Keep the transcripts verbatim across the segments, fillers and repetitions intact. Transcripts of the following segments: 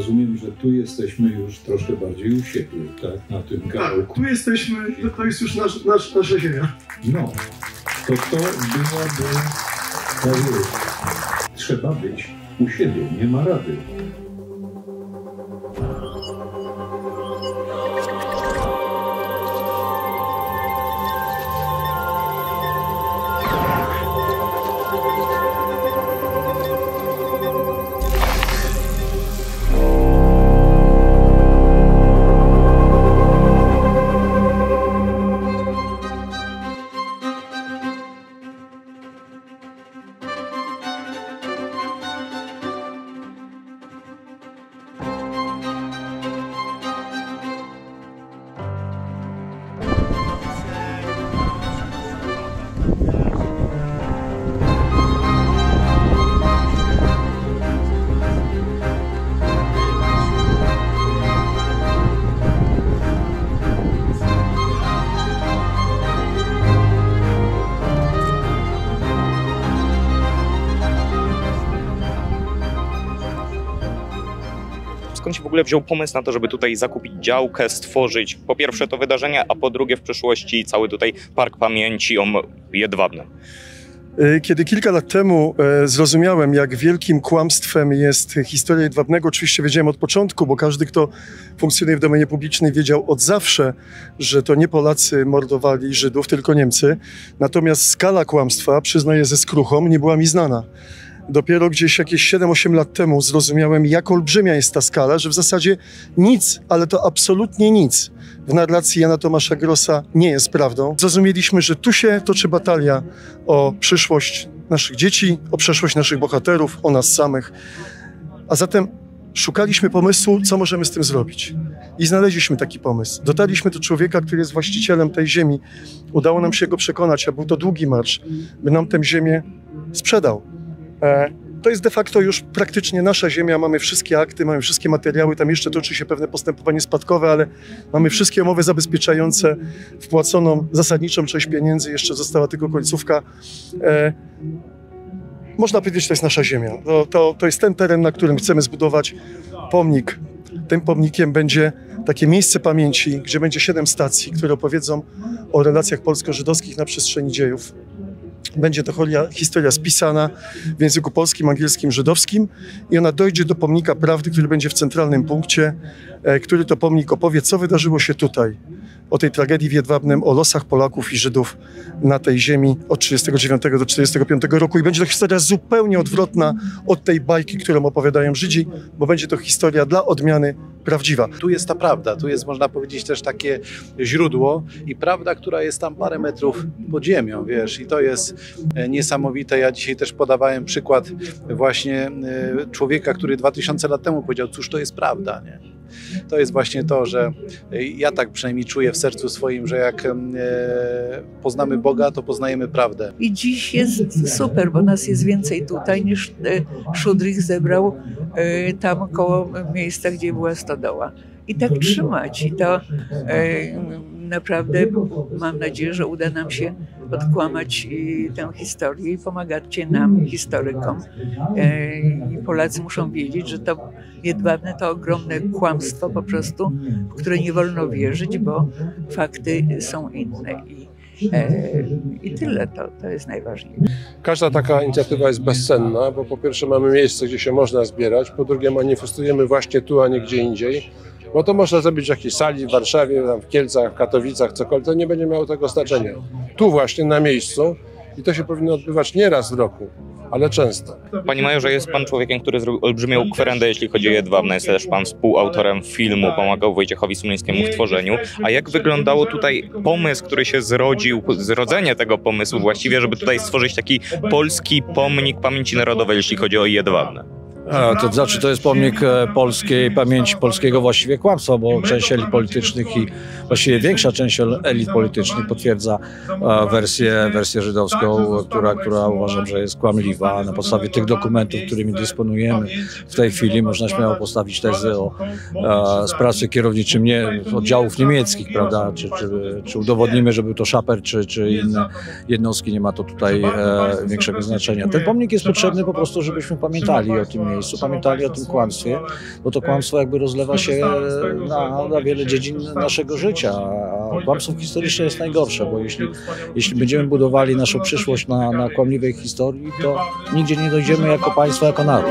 rozumiem, że tu jesteśmy już troszkę bardziej u siebie, tak? Na tym kawałku. Tak, tu jesteśmy, to, to jest już nasz, nasz, nasza ziemia. No, to to byłaby... To jest. Trzeba być u siebie, nie ma rady. Skąd się w ogóle wziął pomysł na to, żeby tutaj zakupić działkę, stworzyć po pierwsze to wydarzenie, a po drugie w przyszłości cały tutaj Park Pamięci o Jedwabnem? Kiedy kilka lat temu zrozumiałem, jak wielkim kłamstwem jest historia Jedwabnego, oczywiście wiedziałem od początku, bo każdy, kto funkcjonuje w domenie publicznej, wiedział od zawsze, że to nie Polacy mordowali Żydów, tylko Niemcy. Natomiast skala kłamstwa, przyznaję ze skruchą, nie była mi znana. Dopiero gdzieś jakieś siedem osiem lat temu zrozumiałem, jak olbrzymia jest ta skala, że w zasadzie nic, ale to absolutnie nic w narracji Jana Tomasza Grossa nie jest prawdą. Zrozumieliśmy, że tu się toczy batalia o przyszłość naszych dzieci, o przeszłość naszych bohaterów, o nas samych. A zatem szukaliśmy pomysłu, co możemy z tym zrobić. I znaleźliśmy taki pomysł. Dotarliśmy do człowieka, który jest właścicielem tej ziemi. Udało nam się go przekonać, a był to długi marsz, by nam tę ziemię sprzedał. To jest de facto już praktycznie nasza ziemia, mamy wszystkie akty, mamy wszystkie materiały, tam jeszcze toczy się pewne postępowanie spadkowe, ale mamy wszystkie umowy zabezpieczające, wpłaconą zasadniczą część pieniędzy, jeszcze została tylko końcówka. E, można powiedzieć, że to jest nasza ziemia. To, to, to jest ten teren, na którym chcemy zbudować pomnik. Tym pomnikiem będzie takie miejsce pamięci, gdzie będzie siedem stacji, które opowiedzą o relacjach polsko-żydowskich na przestrzeni dziejów. Będzie to historia spisana w języku polskim, angielskim, żydowskim i ona dojdzie do pomnika prawdy, który będzie w centralnym punkcie, który to pomnik opowie, co wydarzyło się tutaj, o tej tragedii w Jedwabnem, o losach Polaków i Żydów na tej ziemi od trzydziestego dziewiątego do czterdziestego piątego roku i będzie to historia zupełnie odwrotna od tej bajki, którą opowiadają Żydzi, bo będzie to historia dla odmiany prawdziwa. Tu jest ta prawda, tu jest, można powiedzieć, też takie źródło i prawda, która jest tam parę metrów pod ziemią, wiesz, i to jest niesamowite. Ja dzisiaj też podawałem przykład właśnie człowieka, który dwa tysiące lat temu powiedział, cóż to jest prawda, nie? To jest właśnie to, że ja tak przynajmniej czuję w sercu swoim, że jak e, poznamy Boga, to poznajemy prawdę. I dziś jest super, bo nas jest więcej tutaj niż e, Szudrych zebrał e, tam koło miejsca, gdzie była stodoła. I tak trzymać. I to e, naprawdę mam nadzieję, że uda nam się odkłamać tę historię i pomagacie nam, historykom. I Polacy muszą wiedzieć, że to Jedwabne to ogromne kłamstwo po prostu, w które nie wolno wierzyć, bo fakty są inne. I, i tyle, to, to jest najważniejsze. Każda taka inicjatywa jest bezcenna, bo po pierwsze mamy miejsce, gdzie się można zbierać, po drugie manifestujemy właśnie tu, a nie gdzie indziej. Bo to można zrobić w jakiejś sali w Warszawie, tam w Kielcach, w Katowicach, cokolwiek, to nie będzie miało tego znaczenia. Tu właśnie, na miejscu i to się powinno odbywać nie raz w roku, ale często. Panie majorze, jest pan człowiekiem, który zrobił olbrzymią kwerendę, jeśli chodzi o Jedwabne. Jest też pan współautorem filmu, pomagał Wojciechowi Sumlińskiemu w tworzeniu. A jak wyglądało tutaj pomysł, który się zrodził, zrodzenie tego pomysłu właściwie, żeby tutaj stworzyć taki polski pomnik pamięci narodowej, jeśli chodzi o Jedwabne? A, to znaczy, to jest pomnik polskiej pamięci, polskiego właściwie kłamstwa, bo część elit politycznych i właściwie większa część elit politycznych potwierdza wersję, wersję żydowską, która, która uważam, że jest kłamliwa. Na podstawie tych dokumentów, którymi dysponujemy w tej chwili, można śmiało postawić tezy o a, sprawstwie kierowniczym nie, oddziałów niemieckich, prawda, czy, czy, czy udowodnimy, że był to Szaper, czy, czy inne jednostki, nie ma to tutaj e, większego znaczenia. Ten pomnik jest potrzebny po prostu, żebyśmy pamiętali o tym miejscu. miejscu, pamiętali o tym kłamstwie, bo to kłamstwo jakby rozlewa się na, na wiele dziedzin naszego życia, a kłamstwo historyczne jest najgorsze, bo jeśli, jeśli będziemy budowali naszą przyszłość na, na kłamliwej historii, to nigdzie nie dojdziemy jako państwo, jako naród.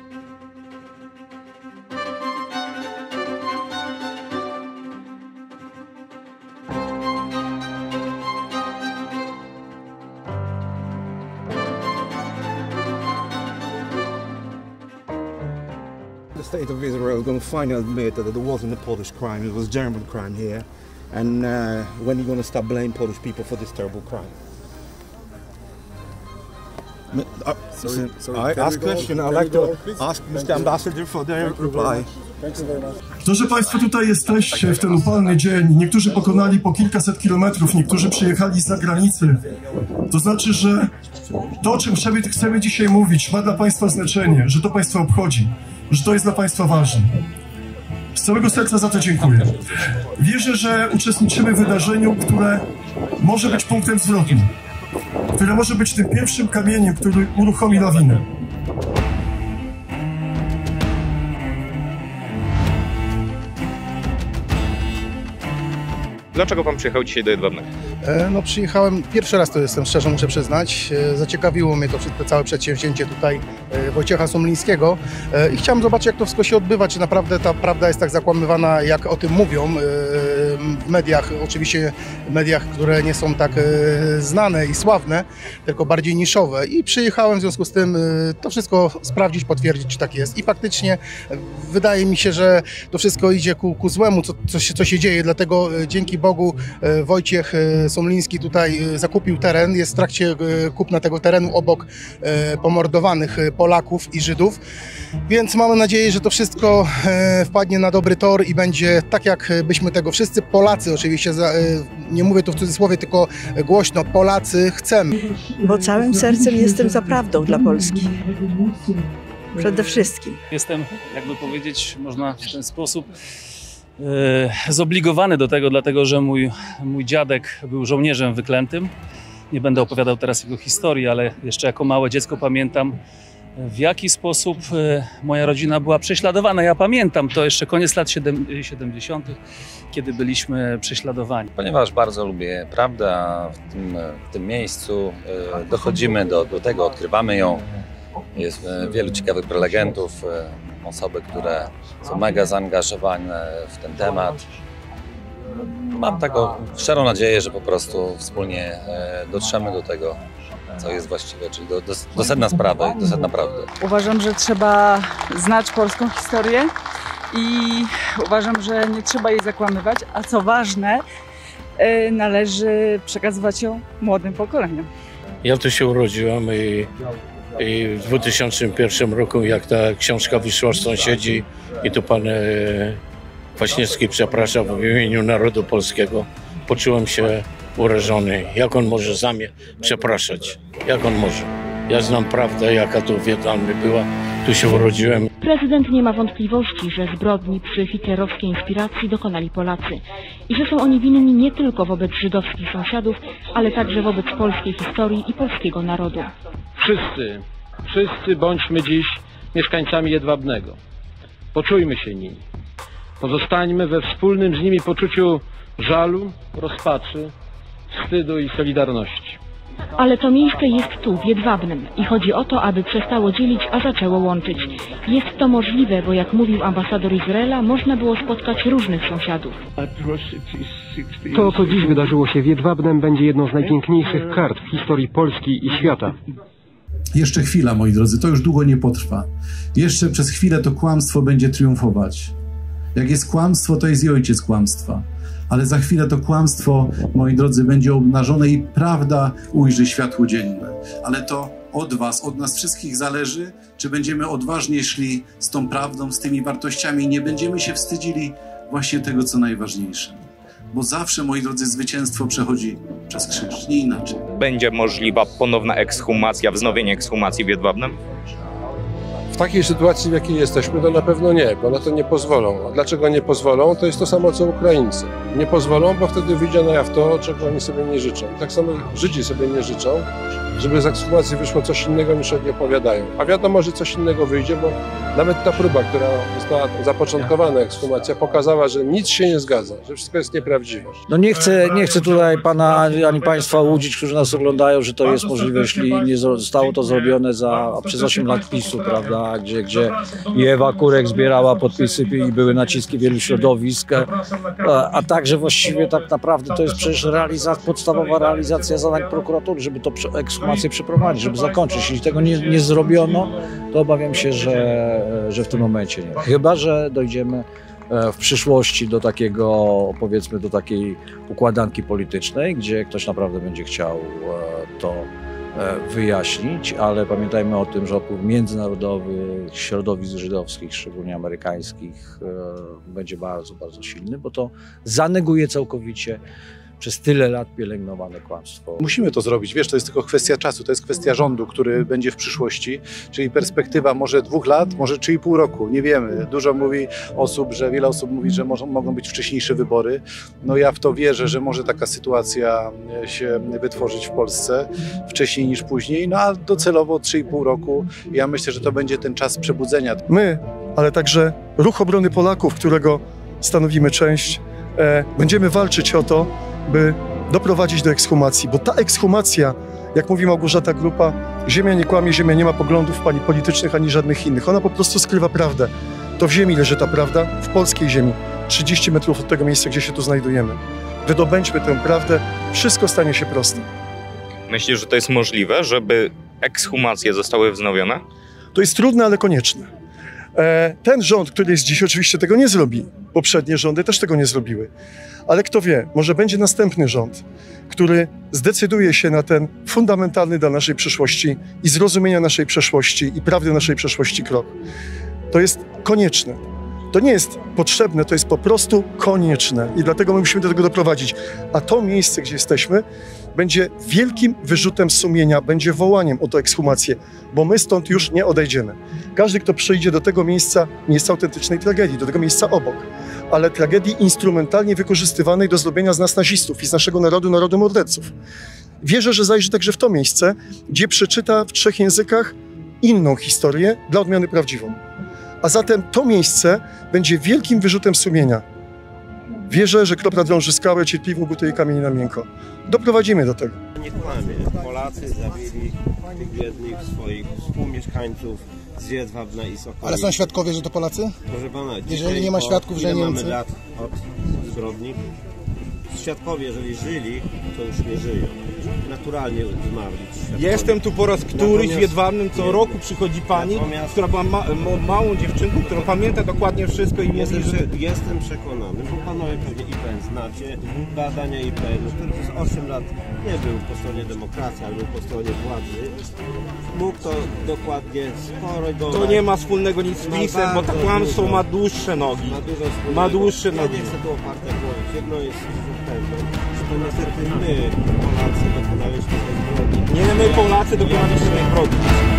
The state of Israel is going to finally admit that it wasn't a Polish crime, it was German crime here. And uh, when are you going to stop blaming Polish people for this terrible crime? Uh, Sorry, sorry, I ask question. I'd like to ask Mister Ambassador for their reply. To, że Państwo tutaj jesteście w ten upalny dzień, niektórzy pokonali po kilkaset kilometrów, niektórzy przyjechali z zagranicy, to znaczy, że to, o czym chcemy dzisiaj mówić, ma dla Państwa znaczenie, że to Państwa obchodzi, że to jest dla Państwa ważne. Z całego serca za to dziękuję. Wierzę, że uczestniczymy w wydarzeniu, które może być punktem zwrotnym, które może być tym pierwszym kamieniem, który uruchomi lawinę. Dlaczego pan przyjechał dzisiaj do Jedwabnego? No przyjechałem, pierwszy raz to jestem, szczerze muszę przyznać. Zaciekawiło mnie to, to całe przedsięwzięcie tutaj Wojciecha Sumlińskiego i chciałem zobaczyć, jak to wszystko się odbywa, czy naprawdę ta prawda jest tak zakłamywana, jak o tym mówią w mediach, oczywiście mediach, które nie są tak znane i sławne, tylko bardziej niszowe. I przyjechałem w związku z tym to wszystko sprawdzić, potwierdzić, czy tak jest. I faktycznie wydaje mi się, że to wszystko idzie ku, ku złemu, co, co, się, co się dzieje, dlatego dzięki Bogu Wojciech Sumliński tutaj zakupił teren, jest w trakcie kupna tego terenu obok pomordowanych Polaków i Żydów, więc mamy nadzieję, że to wszystko wpadnie na dobry tor i będzie tak, jak byśmy tego wszyscy Polacy, oczywiście nie mówię tu w cudzysłowie, tylko głośno, Polacy chcemy. Bo całym sercem jestem za prawdą dla Polski. Przede wszystkim. Jestem, jakby powiedzieć, można w ten sposób zobligowany do tego, dlatego że mój, mój dziadek był żołnierzem wyklętym. Nie będę opowiadał teraz jego historii, ale jeszcze jako małe dziecko pamiętam, w jaki sposób moja rodzina była prześladowana. Ja pamiętam to jeszcze koniec lat siedemdziesiątych, kiedy byliśmy prześladowani. Ponieważ bardzo lubię prawdę, a w tym, w tym miejscu dochodzimy do, do tego, odkrywamy ją. Jest wielu ciekawych prelegentów, osoby, które są mega zaangażowane w ten temat. Mam taką szczerą nadzieję, że po prostu wspólnie dotrzemy do tego, co jest właściwe, czyli do, do, do sedna sprawy, do sedna prawdy. Uważam, że trzeba znać polską historię i uważam, że nie trzeba jej zakłamywać, a co ważne, należy przekazywać ją młodym pokoleniom. Ja tu się urodziłem i I w dwa tysiące pierwszym roku, jak ta książka wyszła z sąsiedzi i tu pan e, Kwaśniewski przepraszał w imieniu narodu polskiego, poczułem się urażony. Jak on może za mnie przepraszać? Jak on może? Ja znam prawdę, jaka tu w Wietnamie była. Tu się urodziłem. Prezydent nie ma wątpliwości, że zbrodni przy hitlerowskiej inspiracji dokonali Polacy i że są oni winni nie tylko wobec żydowskich sąsiadów, ale także wobec polskiej historii i polskiego narodu. Wszyscy, wszyscy bądźmy dziś mieszkańcami Jedwabnego. Poczujmy się nimi. Pozostańmy we wspólnym z nimi poczuciu żalu, rozpaczy, wstydu i solidarności. Ale to miejsce jest tu, w Jedwabnem i chodzi o to, aby przestało dzielić, a zaczęło łączyć. Jest to możliwe, bo jak mówił ambasador Izraela, można było spotkać różnych sąsiadów. To, co dziś wydarzyło się w Jedwabnem, będzie jedną z najpiękniejszych kart w historii Polski i świata. Jeszcze chwila, moi drodzy, to już długo nie potrwa. Jeszcze przez chwilę to kłamstwo będzie triumfować. Jak jest kłamstwo, to jest i ojciec kłamstwa. Ale za chwilę to kłamstwo, moi drodzy, będzie obnażone i prawda ujrzy światło dzienne. Ale to od was, od nas wszystkich zależy, czy będziemy odważnie szli z tą prawdą, z tymi wartościami i nie będziemy się wstydzili właśnie tego, co najważniejsze. Bo zawsze, moi drodzy, zwycięstwo przechodzi przez krzyż, nie inaczej. Będzie możliwa ponowna ekshumacja, wznowienie ekshumacji w Jedwabnem? W takiej sytuacji, w jakiej jesteśmy, to na pewno nie, bo na to nie pozwolą. A dlaczego nie pozwolą? To jest to samo, co Ukraińcy. Nie pozwolą, bo wtedy wyjdzie na jaw to, czego oni sobie nie życzą. I tak samo Żydzi sobie nie życzą, żeby z ekshumacji wyszło coś innego, niż oni opowiadają. A wiadomo, że coś innego wyjdzie, bo nawet ta próba, która została zapoczątkowana, ekshumacja, pokazała, że nic się nie zgadza, że wszystko jest nieprawdziwe. No nie chcę, nie chcę tutaj pana ani państwa łudzić, którzy nas oglądają, że to jest możliwe, jeśli nie zostało to zrobione za, przez osiem lat PiSu, prawda, gdzie, gdzie i Ewa Kurek zbierała podpisy i były naciski wielu środowisk, a, a także właściwie tak naprawdę to jest przecież realizacja, podstawowa realizacja zadań prokuratury, żeby to ekshumację przeprowadzić, żeby zakończyć. Jeśli tego nie, nie zrobiono, to obawiam się, że, że w tym momencie nie. Chyba że dojdziemy w przyszłości do takiego, powiedzmy, do takiej układanki politycznej, gdzie ktoś naprawdę będzie chciał to wyjaśnić, ale pamiętajmy o tym, że opór międzynarodowy środowisk żydowskich, szczególnie amerykańskich, będzie bardzo, bardzo silny, bo to zaneguje całkowicie przez tyle lat pielęgnowane kłamstwo. Musimy to zrobić, wiesz, to jest tylko kwestia czasu, to jest kwestia rządu, który będzie w przyszłości, czyli perspektywa może dwóch lat, może trzy i pół roku, nie wiemy. Dużo mówi osób, że wiele osób mówi, że może, mogą być wcześniejsze wybory. No ja w to wierzę, że może taka sytuacja się wytworzyć w Polsce wcześniej niż później, no a docelowo trzy i pół roku. Ja myślę, że to będzie ten czas przebudzenia. My, ale także Ruch Obrony Polaków, którego stanowimy część, e, będziemy walczyć o to, by doprowadzić do ekshumacji, bo ta ekshumacja, jak mówi Małgorzata Grupa, ziemia nie kłamie, ziemia nie ma poglądów ani politycznych, ani żadnych innych. Ona po prostu skrywa prawdę. To w ziemi leży ta prawda, w polskiej ziemi, trzydzieści metrów od tego miejsca, gdzie się tu znajdujemy. Wydobędźmy tę prawdę, wszystko stanie się proste. Myślisz, że to jest możliwe, żeby ekshumacje zostały wznowione? To jest trudne, ale konieczne. Ten rząd, który jest dziś, oczywiście tego nie zrobi. Poprzednie rządy też tego nie zrobiły. Ale kto wie, może będzie następny rząd, który zdecyduje się na ten fundamentalny dla naszej przyszłości i zrozumienia naszej przeszłości i prawdy naszej przeszłości krok. To jest konieczne. To nie jest potrzebne, to jest po prostu konieczne i dlatego my musimy do tego doprowadzić. A to miejsce, gdzie jesteśmy, będzie wielkim wyrzutem sumienia, będzie wołaniem o tę ekshumację, bo my stąd już nie odejdziemy. Każdy, kto przyjdzie do tego miejsca, miejsca autentycznej tragedii, do tego miejsca obok, ale tragedii instrumentalnie wykorzystywanej do zrobienia z nas nazistów i z naszego narodu, narodu morderców. Wierzę, że zajrzy także w to miejsce, gdzie przeczyta w trzech językach inną historię, dla odmiany prawdziwą. A zatem to miejsce będzie wielkim wyrzutem sumienia. Wierzę, że kropla drąży skałę, cierpliwą gotuje kamień na miękko. Doprowadzimy do tego. Nie kłamie. Polacy zabili tych biednych swoich współmieszkańców z Jedwabna i Sokoła. Ale są świadkowie, że to Polacy? Proszę pana, jeżeli nie ma świadków, że Niemcy. Mamy lat od zbrodni. Świadkowie, jeżeli żyli, to już nie żyją. Naturalnie zmarli. Świadkowie. Jestem tu po raz któryś w Jedwabnym, co roku przychodzi pani, Natomiast... która była ma ma małą dziewczynką, która pamięta dokładnie wszystko i jestem, mówi, że... Jestem przekonany, bo panowie pewnie I P N znacie, badania I P N-u, który przez osiem lat nie był po stronie demokracji, ale był po stronie władzy. Mógł to dokładnie skorygować. To nie ma wspólnego nic z PiS-em, bo to kłamstwo ma dłuższe nogi. Ma, ma dłuższe ja nogi. nie chcę tu oparte głowić. Jedno jest pewne, że to niestety my, Polacy, dokonaliśmy tej zbrodni. Nie my, Polacy, dokonaliśmy tej zbrodni.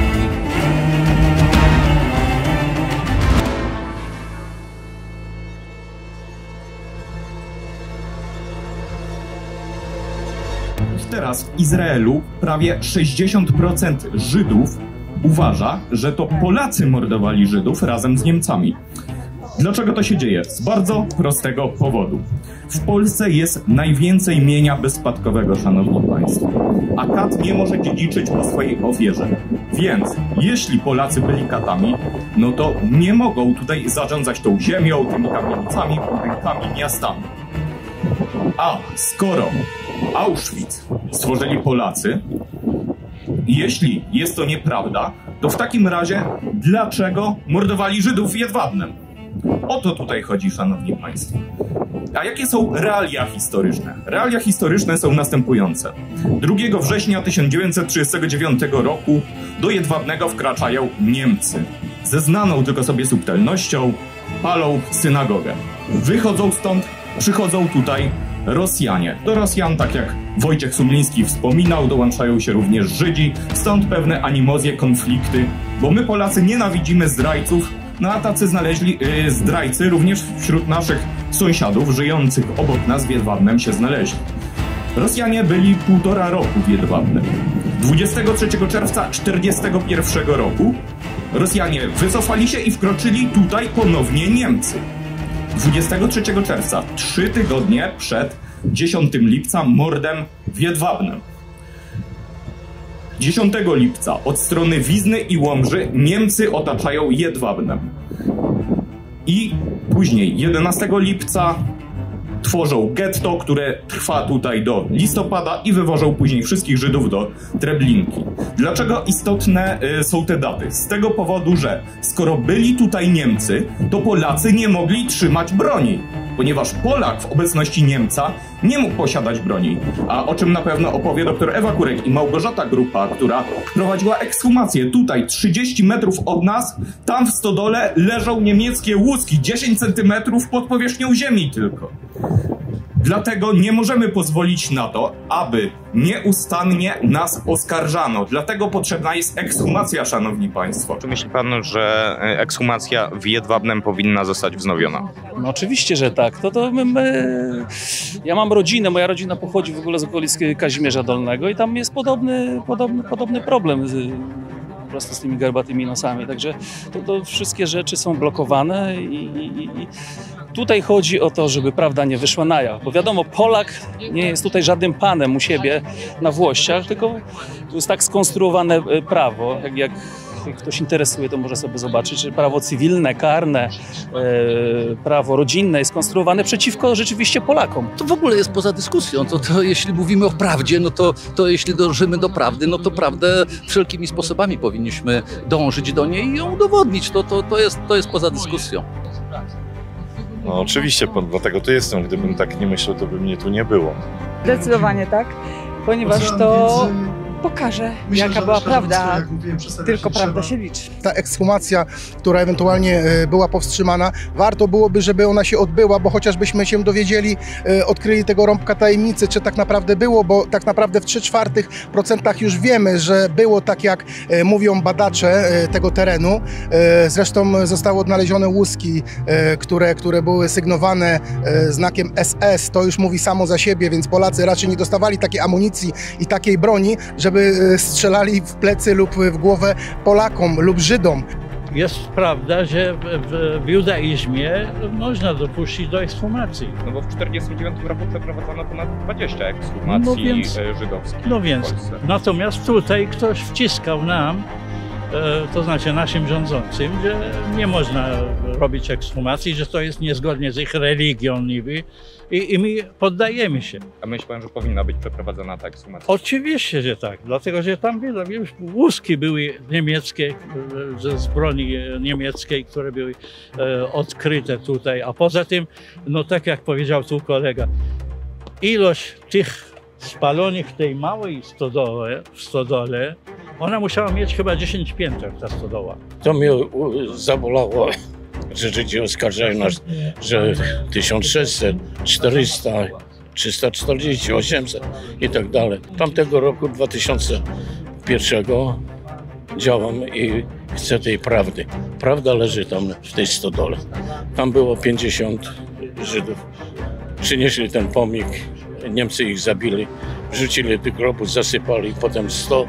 Teraz w Izraelu prawie sześćdziesiąt procent Żydów uważa, że to Polacy mordowali Żydów razem z Niemcami. Dlaczego to się dzieje? Z bardzo prostego powodu. W Polsce jest najwięcej mienia bezspadkowego, szanowni państwo, a kat nie może dziedziczyć po swojej ofierze. Więc jeśli Polacy byli katami, no to nie mogą tutaj zarządzać tą ziemią, tymi kamienicami, budynkami, miastami. A skoro Auschwitz stworzyli Polacy, jeśli jest to nieprawda, to w takim razie dlaczego mordowali Żydów w Jedwabnem? O to tutaj chodzi, szanowni państwo. A jakie są realia historyczne? Realia historyczne są następujące. drugiego września tysiąc dziewięćset trzydziestego dziewiątego roku do Jedwabnego wkraczają Niemcy. Ze znaną tylko sobie subtelnością palą synagogę. Wychodzą stąd, przychodzą tutaj Rosjanie. Do Rosjan, tak jak Wojciech Sumliński wspominał, dołączają się również Żydzi, stąd pewne animozje, konflikty, bo my Polacy nienawidzimy zdrajców, no a tacy znaleźli yy, zdrajcy również wśród naszych sąsiadów żyjących obok nas w Jedwabnem się znaleźli. Rosjanie byli półtora roku w Jedwabnem. dwudziestego trzeciego czerwca tysiąc dziewięćset czterdziestego pierwszego roku Rosjanie wycofali się i wkroczyli tutaj ponownie Niemcy. dwudziestego trzeciego czerwca, trzy tygodnie przed dziesiątego lipca, mordem w Jedwabnem. dziesiątego lipca od strony Wizny i Łomży Niemcy otaczają Jedwabnem. I później jedenastego lipca tworzą getto, które trwa tutaj do listopada i wywożą później wszystkich Żydów do Treblinki. Dlaczego istotne y, są te daty? Z tego powodu, że skoro byli tutaj Niemcy, to Polacy nie mogli trzymać broni, ponieważ Polak w obecności Niemca nie mógł posiadać broni. A o czym na pewno opowie dr Ewa Kurek i Małgorzata Grupa, która prowadziła ekshumację. Tutaj trzydzieści metrów od nas, tam w stodole leżą niemieckie łuski, dziesięć centymetrów pod powierzchnią ziemi tylko. Dlatego nie możemy pozwolić na to, aby nieustannie nas oskarżano. Dlatego potrzebna jest ekshumacja, szanowni państwo. Czy myśli pan, że ekshumacja w Jedwabnem powinna zostać wznowiona? No oczywiście, że tak. To, to my, my... Ja mam rodzinę, moja rodzina pochodzi w ogóle z okolic Kazimierza Dolnego i tam jest podobny, podobny, podobny problem z, po prostu z tymi garbatymi nosami. Także to, to wszystkie rzeczy są blokowane i, i, i tutaj chodzi o to, żeby prawda nie wyszła na jaw. Bo wiadomo, Polak nie jest tutaj żadnym panem u siebie na włościach, tylko to jest tak skonstruowane prawo, jak, jak ktoś interesuje, to może sobie zobaczyć, że prawo cywilne, karne, e, prawo rodzinne jest konstruowane przeciwko rzeczywiście Polakom. To w ogóle jest poza dyskusją. To, to jeśli mówimy o prawdzie, no to, to jeśli dążymy do prawdy, no to prawdę wszelkimi sposobami powinniśmy dążyć do niej i ją udowodnić. To, to, to, jest, to jest poza dyskusją. No oczywiście, dlatego tu jestem. Gdybym tak nie myślał, to by mnie tu nie było. Zdecydowanie tak, ponieważ to pokaże, Myślę, jaka że była nasza prawda, rodzice, jak mówiłem, przedstawiać tylko się prawda trzeba. się liczy. Ta ekshumacja, która ewentualnie e, była powstrzymana, warto byłoby, żeby ona się odbyła, bo chociażbyśmy się dowiedzieli, e, odkryli tego rąbka tajemnicy, czy tak naprawdę było, bo tak naprawdę w trzy czwartych procentach już wiemy, że było tak, jak e, mówią badacze e, tego terenu. E, zresztą zostały odnalezione łuski, e, które, które były sygnowane e, znakiem S S. To już mówi samo za siebie, więc Polacy raczej nie dostawali takiej amunicji i takiej broni, żeby e, strzelali w plecy lub w głowę Polakom lub Żydom. Jest prawda, że w, w judaizmie można dopuścić do ekshumacji. No bo w tysiąc dziewięćset czterdziestym dziewiątym roku przeprowadzono ponad dwadzieścia ekshumacji no więc, żydowskich no więc, w Polsce. Natomiast tutaj ktoś wciskał nam, to znaczy naszym rządzącym, że nie można robić ekshumacji, że to jest niezgodnie z ich religią niby i, i my poddajemy się. A myśli pan, że powinna być przeprowadzona ta ekshumacja? Oczywiście, że tak, dlatego że tam już łuski były niemieckie, z broni niemieckiej, które były e, odkryte tutaj, a poza tym, no tak jak powiedział tu kolega, ilość tych spalonych w tej małej stodole, w stodole, ona musiała mieć chyba dziesięć pięter, ta stodoła. To mnie zabolało, że Żydzi oskarżają nas, że tysiąc sześćset, czterysta, trzysta czterdzieści, osiemset i tak dalej. Tamtego roku, dwa tysiące pierwszego, działam i chcę tej prawdy. Prawda leży tam w tej stodole. Tam było pięćdziesiąt Żydów. Przynieśli ten pomnik, Niemcy ich zabili, wrzucili do grobu, zasypali, potem sto,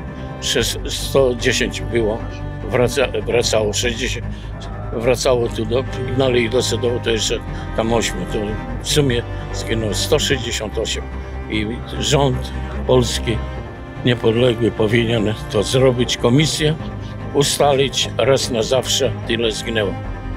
sto dziesięć było, wraca, wracało sześćdziesiąt, wracało tu, do, gnali ich do Sodomu, to jeszcze tam ośmiu, to w sumie zginęło sto sześćdziesiąt osiem i rząd polski niepodległy powinien to zrobić, komisję, ustalić raz na zawsze, tyle zginęło.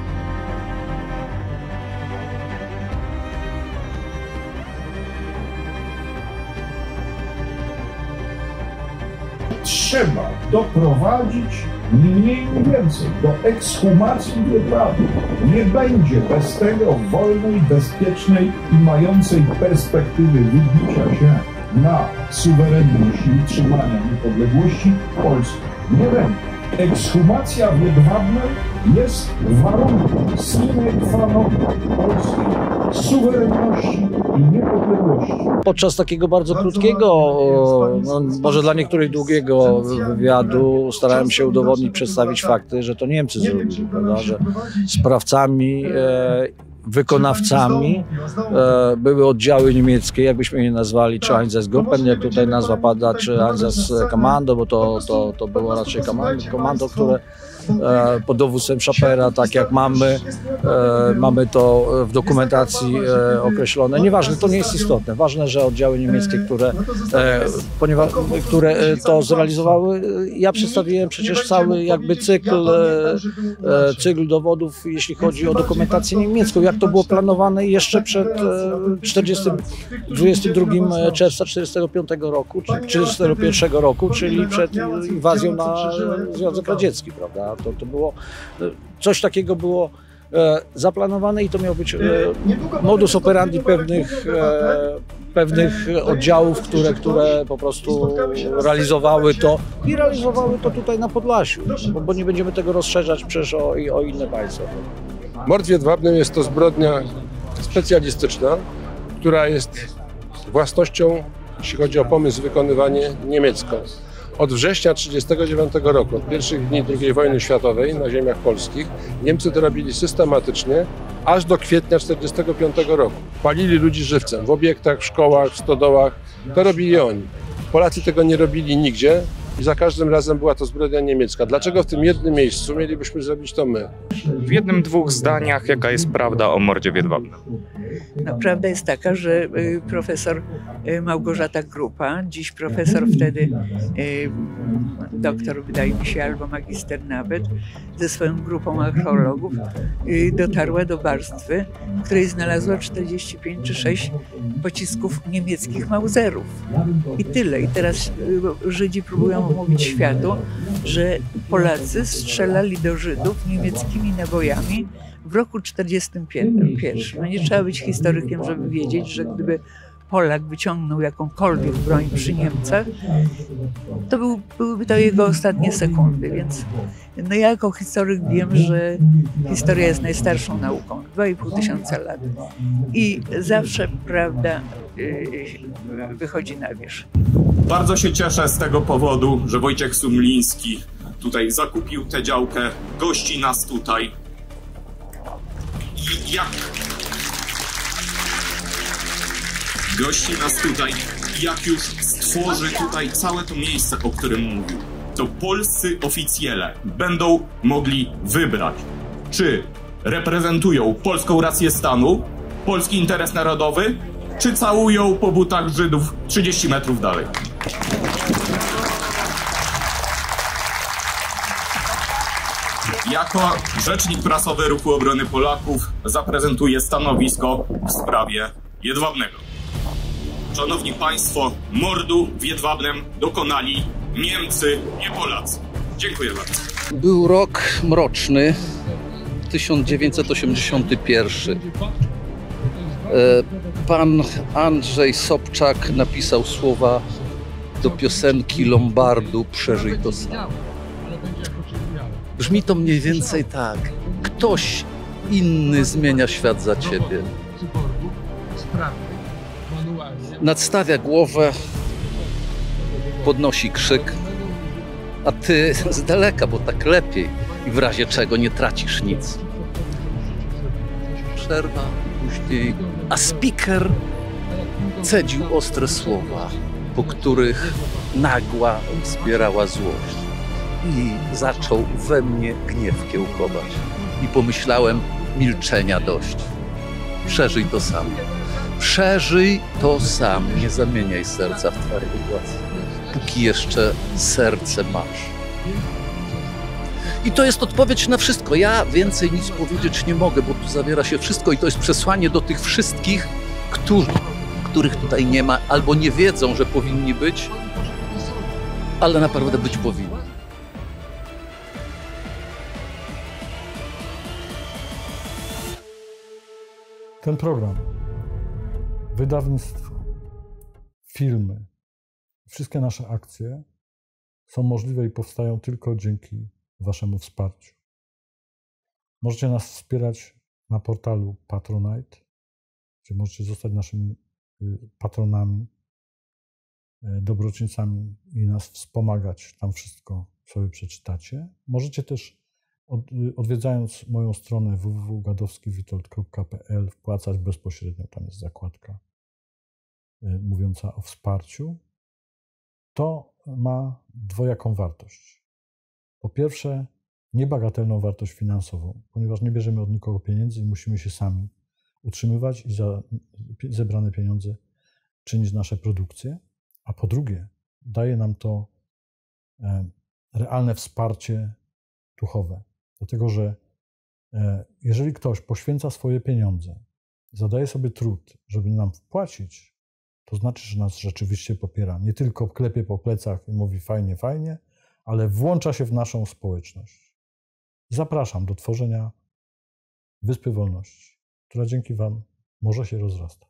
Trzeba doprowadzić mniej lub więcej do ekshumacji Jedwabia. Nie będzie bez tego wolnej, bezpiecznej i mającej perspektywy wybicia się na suwerenność i utrzymania niepodległości Polski. Nie będzie. Ekshumacja w Jedwabnem jest warunkiem sine qua non polskiej suwerenności i niepodległości. Podczas takiego bardzo krótkiego, no, może dla niektórych długiego wywiadu starałem się udowodnić, przedstawić fakty, że to Niemcy zrobili, prawda? Że sprawcami, e, wykonawcami e, były oddziały niemieckie, jakbyśmy je nazwali, czy Einsatzgruppen, jak tutaj nazwa pada, czy Einsatzkommando, bo to, to, to było raczej komando, które e, pod dowództwem Schapera, tak jak mamy, e, mamy to w dokumentacji e, określone. Nieważne, to nie jest istotne. Ważne, że oddziały niemieckie, które, e, ponieważ, które to zrealizowały, ja przedstawiłem przecież cały jakby cykl, e, cykl dowodów, jeśli chodzi o dokumentację niemiecką, jak to było planowane jeszcze przed dwudziestego drugiego czerwca tysiąc dziewięćset czterdziestego piątego roku, czy czterdziestego pierwszego roku, czyli przed inwazją na Związek Radziecki, prawda? To, to było, coś takiego było e, zaplanowane i to miał być e, modus operandi pewnych, e, pewnych oddziałów, które, które po prostu realizowały to i realizowały to tutaj na Podlasiu, bo, bo nie będziemy tego rozszerzać przecież o, o inne państwa. Mord w Jedwabnem jest to zbrodnia specjalistyczna, która jest własnością, jeśli chodzi o pomysł, wykonywanie niemiecką. Od września tysiąc dziewięćset trzydziestego dziewiątego roku, od pierwszych dni drugiej wojny światowej na ziemiach polskich, Niemcy to robili systematycznie, aż do kwietnia tysiąc dziewięćset czterdziestego piątego roku. Palili ludzi żywcem w obiektach, w szkołach, w stodołach. To robili oni. Polacy tego nie robili nigdzie i za każdym razem była to zbrodnia niemiecka. Dlaczego w tym jednym miejscu mielibyśmy zrobić to my? W jednym, dwóch zdaniach, jaka jest prawda o mordzie w Jedwabnem? No, prawda jest taka, że y, profesor y, Małgorzata Grupa, dziś profesor, wtedy y, doktor, wydaje mi się, albo magister nawet, ze swoją grupą archeologów y, dotarła do warstwy, w której znalazła czterdzieści pięć czy sześć pocisków niemieckich Mauserów. I tyle. I teraz y, Żydzi próbują mówić światu, że Polacy strzelali do Żydów niemieckimi nabojami w roku czterdziestym pierwszym. No nie trzeba być historykiem, żeby wiedzieć, że gdyby Polak wyciągnął jakąkolwiek broń przy Niemcach, to był, byłyby to jego ostatnie sekundy, więc no ja jako historyk wiem, że historia jest najstarszą nauką, dwa i pół tysiąca lat i zawsze prawda yy, wychodzi na wierzch. Bardzo się cieszę z tego powodu, że Wojciech Sumliński tutaj zakupił tę działkę, gości nas tutaj. I jak gości nas tutaj, jak już stworzy tutaj całe to miejsce, o którym mówił, to polscy oficjele będą mogli wybrać, czy reprezentują polską rację stanu, polski interes narodowy, czy całują po butach Żydów trzydzieści metrów dalej. Jako rzecznik prasowy Ruchu Obrony Polaków zaprezentuję stanowisko w sprawie Jedwabnego. Szanowni Państwo, mordu w Jedwabnem dokonali Niemcy, nie Polacy. Dziękuję bardzo. Był rok mroczny, tysiąc dziewięćset osiemdziesiąty pierwszy. Pan Andrzej Sobczak napisał słowa do piosenki Lombardu "Przeżyj to sam". Brzmi to mniej więcej tak. Ktoś inny zmienia świat za ciebie. Nadstawia głowę, podnosi krzyk, a ty z daleka, bo tak lepiej i w razie czego nie tracisz nic. Przerwa, później, a speaker cedził ostre słowa, po których nagła zbierała złość. I zaczął we mnie gniew kiełkować. I pomyślałem, milczenia dość. Przeżyj to sam. Przeżyj to sam. Nie zamieniaj serca w twardy głaz, póki jeszcze serce masz. I to jest odpowiedź na wszystko. Ja więcej nic powiedzieć nie mogę, bo tu zawiera się wszystko i to jest przesłanie do tych wszystkich, którzy, których tutaj nie ma, albo nie wiedzą, że powinni być, ale naprawdę być powinni. Ten program, wydawnictwo, filmy, wszystkie nasze akcje są możliwe i powstają tylko dzięki Waszemu wsparciu. Możecie nas wspierać na portalu Patronite gdzie możecie zostać naszymi patronami, dobroczyńcami i nas wspomagać. Tam wszystko sobie przeczytacie. Możecie też od, odwiedzając moją stronę w w w kropka gadowski witold kropka p l wpłacać bezpośrednio. Tam jest zakładka mówiąca o wsparciu. To ma dwojaką wartość. Po pierwsze, niebagatelną wartość finansową, ponieważ nie bierzemy od nikogo pieniędzy i musimy się sami utrzymywać i za zebrane pieniądze czynić nasze produkcje. A po drugie, daje nam to realne wsparcie duchowe. Dlatego, że jeżeli ktoś poświęca swoje pieniądze, zadaje sobie trud, żeby nam wpłacić, to znaczy, że nas rzeczywiście popiera. Nie tylko klepie po plecach i mówi fajnie, fajnie, ale włącza się w naszą społeczność. Zapraszam do tworzenia Wyspy Wolności, która dzięki Wam może się rozrastać.